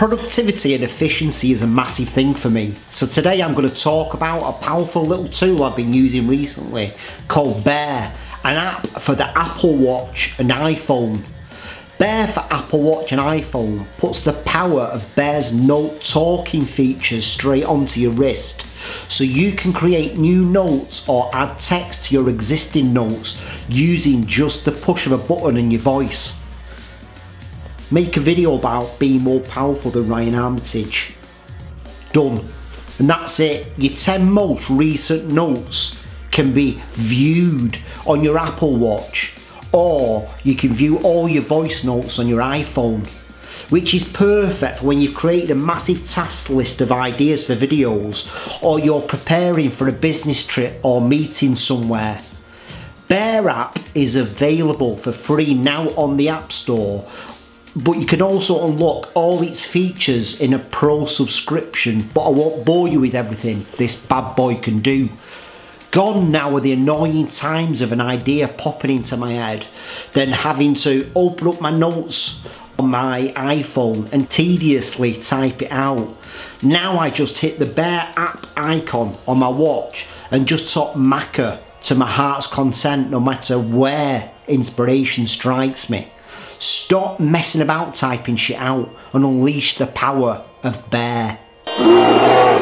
Productivity and efficiency is a massive thing for me, so today I'm going to talk about a powerful little tool I've been using recently called Bear, an app for the Apple Watch and iPhone. Bear for Apple Watch and iPhone puts the power of Bear's note talking features straight onto your wrist, so you can create new notes or add text to your existing notes using just the push of a button and your voice. Make a video about being more powerful than Ryan Armitage. Done. And that's it. Your 10 most recent notes can be viewed on your Apple Watch, or you can view all your voice notes on your iPhone, which is perfect for when you've created a massive task list of ideas for videos, or you're preparing for a business trip or meeting somewhere. Bear app is available for free now on the App Store, but you can also unlock all its features in a pro subscription, but I won't bore you with everything this bad boy can do. Gone now are the annoying times of an idea popping into my head, then having to open up my notes on my iPhone and tediously type it out. Now I just hit the Bear app icon on my watch and just talk Macca to my heart's content, no matter where inspiration strikes me. Stop messing about typing shit out and unleash the power of Bear.